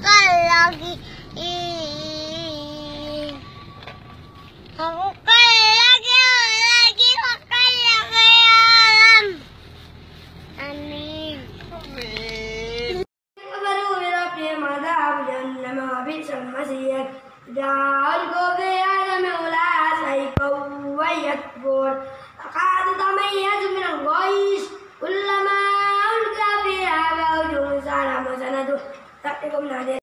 makan lagi. Aku kan lagi makan lagi alam. Amin. Baru Rabbi madhab jannah bisal masih dah gobe adam ula saikau wa yakbur akad tamayyiz min al-ghais kullama ulqa fiha fawjun sanamu sanadu taqikum nadir